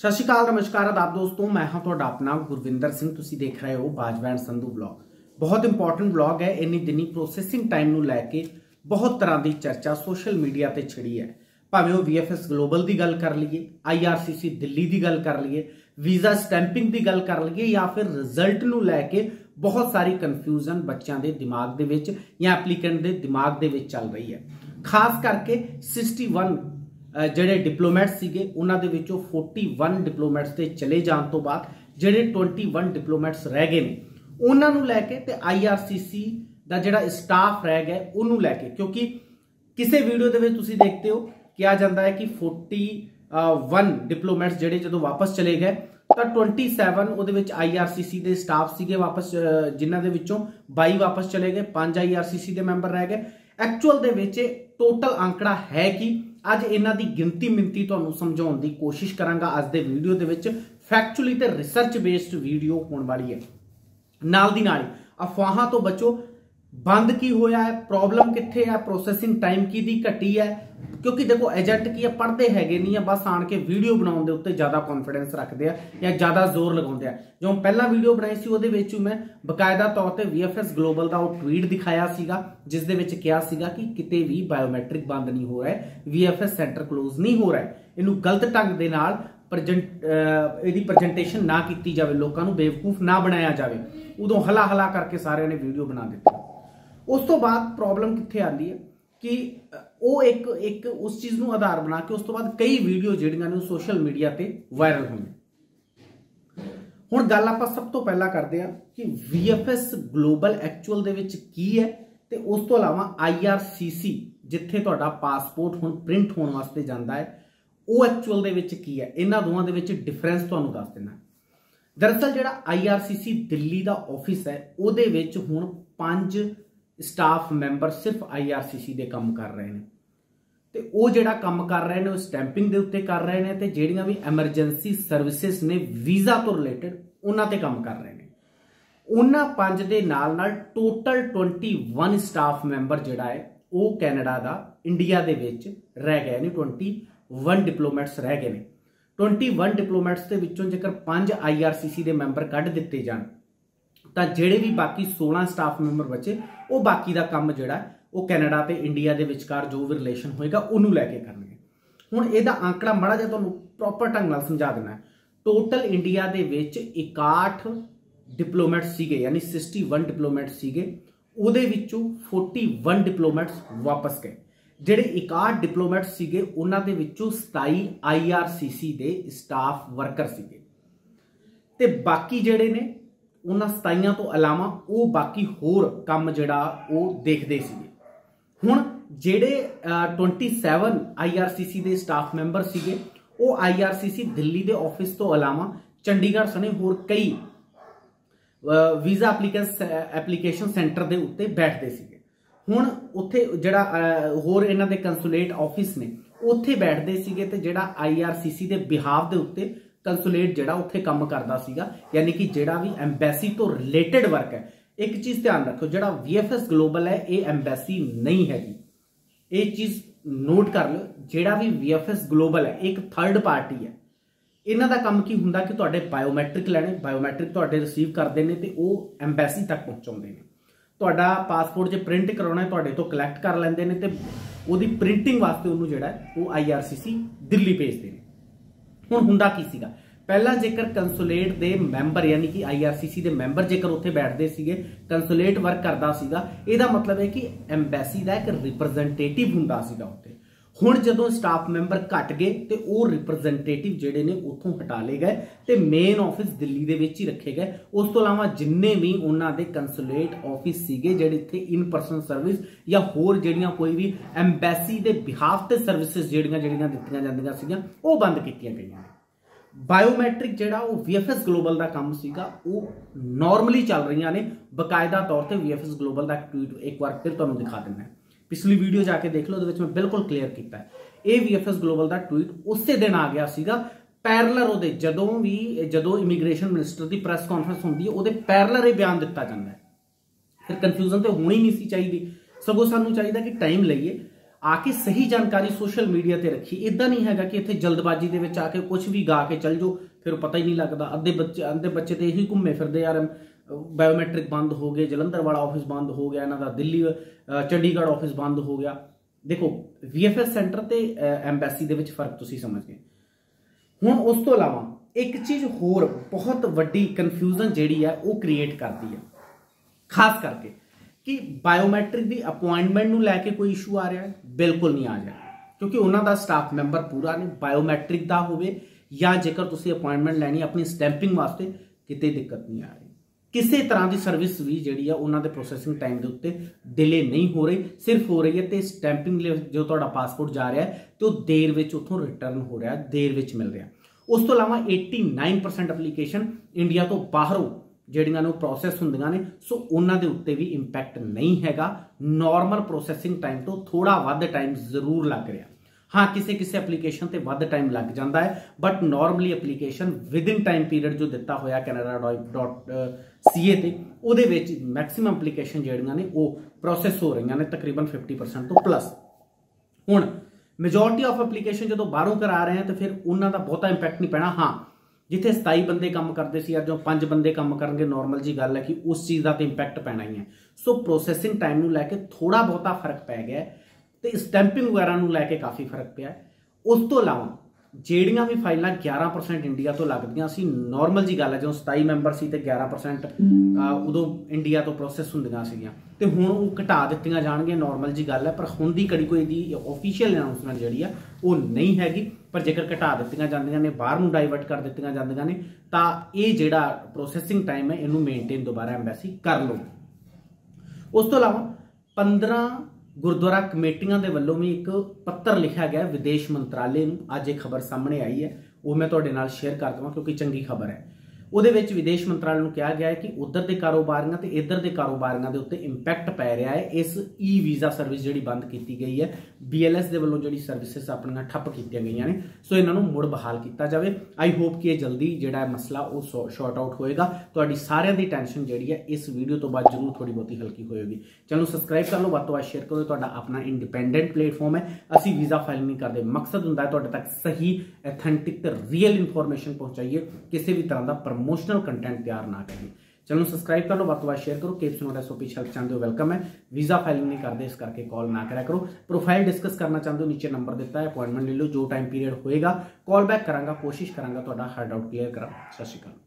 सत श्री अकाल, नमस्कार, आदाब दोस्तों। मैं हाँ तुहाडा अपना गुरविंदर सिंह। तुसीं देख रहे हो बाजवा एंड संधू ब्लॉग। बहुत इंपॉर्टेंट ब्लॉग है। इन्नी दिनी प्रोसैसिंग टाइम नूं लैके बहुत तरह की चर्चा सोशल मीडिया ते छिड़ी है। भावें वो VFS ग्लोबल की गल कर लीए, IRCC दिल्ली की गल कर लीए, वीज़ा स्टैंपिंग की गल कर लीए, या फिर रिजल्ट नूं लैके बहुत सारी कन्फ्यूजन बच्चों के दिमाग दे विच या एप्लीकेंट के दिमाग दे विच चल रही है। खास करके 61 ਜਿਹੜੇ डिप्लोमैट्स सीगे उन्हां दे विचों 41 डिप्लोमैट्स के चले जाने तो बाद ਜਿਹੜੇ 21 डिप्लोमैट्स रह गए ने उन्हां नूं लैके ते IRCC दा जिहड़ा स्टाफ रह गया उन्होंने लैके, क्योंकि किसी वीडियो दे विच तुसीं देखते हो कहा जाता है कि 41 डिप्लोमैट्स जिहड़े जदों वापस चले गए तो 27 उहदे विच IRCC दे स्टाफ सीगे वापस, जिन्हां दे विचों 22 वापस चले गए, 5 IRCC दे मैंबर रह गए। एक्चुअल दे विच टोटल आंकड़ा है कि अज इन्हां दी गिनती मिनती तुहानूं समझाउण दी कोशिश करांगा। अज दे वीडियो दे विच फैक्चुअली ते रिसर्च बेस्ड वीडियो होने वाली है। नाल दी नाल अफवाहां तो बचो। बंद की होया है, प्रॉब्लम कित्थे है, प्रोसैसिंग टाइम की दी घटी है, क्योंकि देखो एजेंट की है पढ़ते हैगे नहीं है, बस आण के वीडियो बनाउण दे उत्ते ज़्यादा कॉन्फिडेंस रखते हैं या ज़्यादा जोर लगाते हैं। जो पहला वीडियो बनाई सी उहदे विच मैं बकायदा तौर पर VFS ग्लोबल का वो ट्वीट दिखाया सीगा जिस दे विच कहा सीगा कि किते भी बायोमैट्रिक बंद नहीं हो रहा है, VFS सेंटर क्लोज नहीं हो रहा है, इनू गलत ढंग दे नाल प्रजेंटेशन ना की जाए, लोगों को बेवकूफ ना बनाया जाए। उदों हला हला करके सारे ने वीडियो बना दी। उस तो बाद प्रॉब्लम कित्थे आती है कि वो एक उस चीज़ को आधार बना के उस तो बाद कई वीडियो जिहड़ियां ने सोशल मीडिया ते वायरल हुई। हुण गल आपां सब तो पहला करते हैं कि VFS ग्लोबल एक्चुअल दे विच की है ते उस तो अलावा IRCC जिथे तुहाडा पासपोर्ट हुण प्रिंट होने वास्ते जांदा है वो एक्चुअल दे विच की है। इन्हां दोवां दे विच डिफरेंस तुहानूं दस देना। दरअसल जिहड़ा IRCC दिल्ली का ऑफिस है उहदे विच हुण 5 स्टाफ मैंबर सिर्फ IRCC दे काम कर रहे हैं ते वो जिहड़ा काम कर रहे हैं वो स्टैंपिंग दे उत्ते कर रहे हैं ते जिहड़ियां भी एमरजेंसी सर्विसेज ने वीज़ा तो रिलेटेड उन्हां ते काम कर रहे हैं। उन्हां 5 दे नाल नाल टोटल 21 स्टाफ मैंबर जिहड़ा है वो कैनेडा दा इंडिया दे विच रह गए ने। 21 डिप्लोमैट्स रह गए ने। 21 डिप्लोमैट्स के विचों जेकर 5 IRCC दे मैंबर कढ़ दिते जाण तो जिहड़े भी बाकी 16 स्टाफ मैंबर बचे वो बाकी का काम जिहड़ा वो कैनेडा ते इंडिया दे विचकार जो भी रिलेशन होएगा उन्होंने लैके करनगे। हुण इहदा आंकड़ा माड़ा जिहा तुहानूं प्रॉपर ढंग नाल समझा देना है। टोटल इंडिया दे विच 61 डिप्लोमैट्स सीगे, यानी 61 डिप्लोमैट्स सीगे, उहदे विचों 41 डिप्लोमैट्स वापस गए। जिहड़े 61 डिप्लोमैट्स सीगे उन्हां दे विचों 27 IRCC दे स्टाफ वर्कर सीगे ते बाकी जिहड़े ने उन्हां 27 तो अलावा वो बाकी होर काम जिहड़ा वो देखते सीगे। हुण जिहड़े 27 IRCC दे स्टाफ मैंबर सीगे वो IRCC दिल्ली दे ऑफिस तो अलावा चंडीगढ़ सने होर कई वीज़ा एप्लीकेशन सेंटर दे उत्ते बैठते सीगे। हुण उत्थे जिहड़ा होर इन्हां दे कंसुलेट ऑफिस ने उत्थे बैठते सीगे ते जिहड़ा IRCC दे बिहाफ दे उत्ते कंसुलेट जिहड़ा उत्थे काम करदा सीगा, यानी कि जिहड़ा भी एम्बैसी तो रिलेटेड वर्क है। एक चीज़ ध्यान रखो, जिहड़ा VFS ग्लोबल है ये एम्बैसी नहीं हैगी, ये चीज़ नोट कर लो। जिहड़ा भी VFS ग्लोबल है एक थर्ड पार्टी है। इन्हां दा काम की हुंदा कि तुहाडे बायोमैट्रिक लैणे, बायोमैट्रिक तुहाडे रिसीव करते हैं तो वो एम्बैसी तक पहुँचाउंदे ने। तुहाडा पासपोर्ट जे प्रिंट कराउणा है तुहाडे तो कलैक्ट कर लैंदे ने ते उहदी प्रिंटिंग वास्ते उहनूं जिहड़ा वो IRCC दिल्ली भेजदे ने। हुण हुंदा की सीगा, पहला जेकर कंसुलेट दे मैंबर यानी कि IRCC दे मैंबर जेकर उत्थे बैठते सीगे, कंसुलेट वर्क करदा सीगा, इहदा मतलब है कि एम्बैसी दा एक रिप्रजेंटेटिव हुंदा सीगा उत्थे। हुण जदों स्टाफ मैंबर घट गए तो वो रिप्रजेंटेटिव जिहड़े ने उत्थों हटा ले गए ते मेन ऑफिस दिल्ली दे विच ही रखे गए। उस तो इलावा जिन्ने भी उन्हां दे कंसुलेट ऑफिस सीगे जिहड़े इत्थे इन पर्सन सर्विस या होर जिहड़ियां कोई भी एम्बैसी दे बिहाफ ते सर्विसेज जिहड़ियां दित्तियां जांदियां सीगियां वो बंद कीतियां गईयां। बायोमैट्रिक जिहड़ा वो VFS ग्लोबल का काम सीगा वो नॉर्मली चल रही ने। बकायदा तौर पर VFS ग्लोबल का ट्वीट एक बार फिर तुहानूं दिखा दिंदा है, पिछली वीडियो जाके देख लो, मैं बिल्कुल क्लीयर किया है। ये VFS ग्लोबल का ट्वीट उस दिन आ गया सीगा पैरलर उहदे जदों इमीग्रेशन मिनिस्टर की प्रैस कॉन्फ्रेंस होंदी है उहदे पैरलर ये बयान दिता जाता है। फिर कन्फ्यूजन तो होनी नहीं सी चाहिए, सगों सानूं चाहिए कि टाइम लईए आके सही जानकारी सोशल मीडिया ते रखी। इदा नहीं हैगा कि इत्थे जल्दबाजी दे विच आके कुछ भी गा के चल जाओ, फिर पता ही नहीं लगता। अद्धे बच्चे तो यही घूमे फिरदे यार, बायोमैट्रिक बंद हो गए, जलंधर वाला ऑफिस बंद हो गया, इन्हां दा दिल्ली चंडीगढ़ ऑफिस बंद हो गया। देखो VFS सेंटर ते एम्बैसी दे विच फर्क तुसीं समझ गए। हुण उस तो इलावा एक चीज़ होर बहुत वड्डी कन्फ्यूजन जिहड़ी है वो क्रिएट करती है, खास करके कि बायोमैट्रिक की अपॉइंटमेंट नूं लैके कोई इशू आ रहा है। बिल्कुल नहीं आ रहा, क्योंकि उन्हों का स्टाफ मैंबर पूरा नहीं, बायोमैट्रिक का होवे या जेकर तुसीं अपॉइंटमेंट लैनी अपनी स्टैंपिंग वास्ते, किते दिक्कत नहीं आ रही। किसी तरह की सर्विस भी जिहड़ी है उन्होंने प्रोसैसिंग टाइम के उत्ते डिले नहीं हो रही, सिर्फ हो रही है तो स्टैंपिंग जो तुहाडा पासपोर्ट जा रहा है तो देर विच उत्थों रिटर्न हो रहा है, देर विच मिल रहा। उस तो इलावा 89% एप्लीकेशन इंडिया तो बाहरों ਜਿਹੜੀਆਂ ਨੇ ਪ੍ਰੋਸੈਸ ਹੁੰਦੀਆਂ ਨੇ, ਸੋ ਉਹਨਾਂ ਦੇ ਉੱਤੇ ਵੀ ਇੰਪੈਕਟ ਨਹੀਂ ਹੈਗਾ। ਨਾਰਮਲ ਪ੍ਰੋਸੈਸਿੰਗ ਟਾਈਮ ਤੋਂ ਥੋੜਾ ਵੱਧ ਟਾਈਮ ਜ਼ਰੂਰ ਲੱਗ ਰਿਹਾ। हाँ, किसी एप्लीकेशन ते वध टाइम लग जाता है, but normally application within time period जो दिता होया canada.ca ते उहदे विच मैक्सीमम एप्लीकेशन जिहड़ियां ने वो प्रोसैस हो रही ने तकरीबन 50% तो प्लस। हुण मेजोरिटी ऑफ एप्लीकेशन जो बाहरों करा रहे हैं तो फिर उन्हां दा बहुता इंपैक्ट नहीं पैना। हाँ, जिथे 27 बंदे काम करते सी अज 5 बंदे काम करनगे, नॉर्मल जी गल है कि उस चीज़ का तो इंपैक्ट पैना ही है। सो प्रोसैसिंग टाइम नूं लैके थोड़ा बहुता फर्क पै गया है तो स्टैंपिंग वगैरह नूं लैके काफ़ी फर्क पिया है। उस तो इलावा ਜਿਹੜੀਆਂ भी फाइलां 11% इंडिया तो लगदियां सी, नॉर्मल जी गल है जो 27 मैंबर सी ते 11% उदों इंडिया तो प्रोसैस हुंदियां सीगियां ते हुण वो घटा दित्तियां जाणगीਆਂ, नॉर्मल जी गल है। पर हुण दी कड़ी कोई दी ऑफिशियल अनाउंसमेंट जिहड़ी है वो नहीं हैगी, पर जेकर घटा दित्तियां जांदियां ने, बाहर नूं डाइवर्ट कर दित्तियां जांदियां ने, तां इह जिहड़ा प्रोसैसिंग टाइम है इहनूं मेनटेन दोबारा एम्बैसी कर लो। उस तो इलावा 15 गुरुद्वारा कमेटियां दे वल्लों भी एक पत्र लिखा गया विदेश मंत्रालय नूं। अज एक खबर सामने आई है, वो मैं तुहाडे नाल शेयर कर देवां क्योंकि चंगी खबर है। ਉਹਦੇ ਵਿੱਚ विदेश मंत्रालय ਨੂੰ ਕਿਹਾ ਗਿਆ है कि उधर के कारोबारियों ते इधर के कारोबारियों के उत्ते इंपैक्ट पै रहा है। इस वीज़ा सर्विस जी बंद की गई है, BLS के वलों जी सर्विसिज अपन ठप्प की गई ने, सो इन्हों मुड़ बहाल किया जाए। आई होप कि जल्दी जोड़ा मसला वो शॉर्ट आउट होएगा। तो सारिਆਂ की टेंशन जी है इस वीडियो तो बाद जरूर थोड़ी बहुती हल्की होएगी। चैनल सबसक्राइब कर लो, वध तो वध शेयर करो। तो अपना इंडिपेंडेंट प्लेटफॉर्म है, असी वीज़ा फाइल नहीं करते, मकसद होंगे तुहाडे तक सही एथेंटिक ते रियल इन्फॉर्मेशन पहुँचाइए, किसी भी तरह का प्रमोशनल कंटेंट तैयार ना करिए। चैनल सबसक्राइब कर लो, वध तो वध शेयर करो। केप्स नोट SOP हेल्प चाहते हो वेलकम है। वीज़ा फाइलिंग नहीं करते इस करके कॉल ना करा करो। प्रोफाइल डिस्कस करना चाहते हो नीचे नंबर दिता है, अपॉइंटमेंट ले लो। जो टाइम पीरियड होएगा कॉल बैक करांगा, कोशिश करांगा तुहाडा हर डाउट क्लियर करा। सत श्री अकाल।